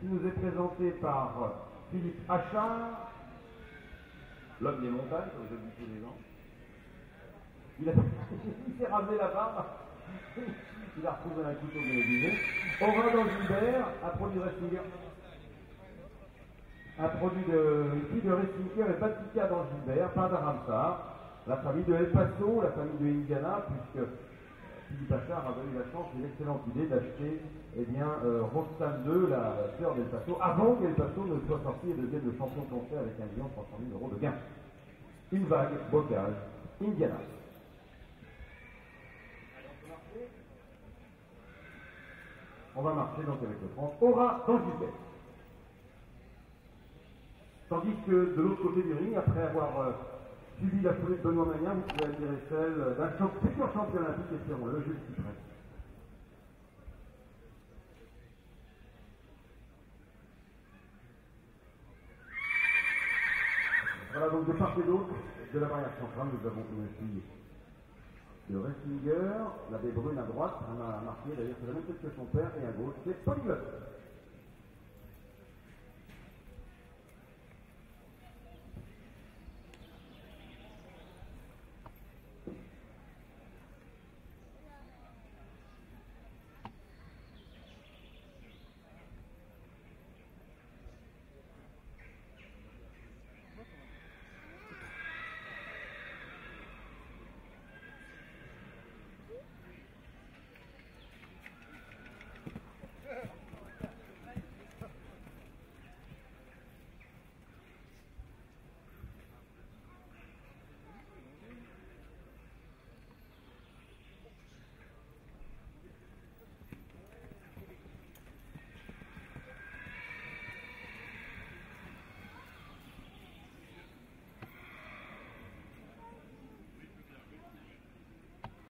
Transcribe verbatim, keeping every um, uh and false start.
qui nous est présenté par Philippe Achard, l'homme des montagnes, comme je dis tous les ans. Il, a... il s'est rasé la barbe, il a retrouvé un couteau bien aiguisé. Aura dans Gilbert, un produit de Ressinger, un produit de, une fille de Ressinger et Batika dans Gilbert, pain d'Aramsar, la famille de El Paso, la famille de Indiana, puisque Philippe Achard avait eu la chance et l'excellente idée d'acheter eh bien, euh, Roxane deux, la sœur d'El Paso, avant qu'El Paso ne soit sorti et devienne le champion français avec un million trois cent mille euros de gains. Une vague, bocage, Indiana. On va marcher donc avec le France. Aura dans Gilbert. Tandis que de l'autre côté du ring, après avoir euh, suivi la foulée de Benoît Magnin, vous pouvez admirer celle d'un futur champion olympique, espérons-le, Jules Cyprès. Voilà donc de part et d'autre de la barrière centrale, nous avons une fille de Ressinger, la baie brune à droite, on a marqué d'ailleurs c'est la même tête que son père, et à gauche c'est Polyglotte.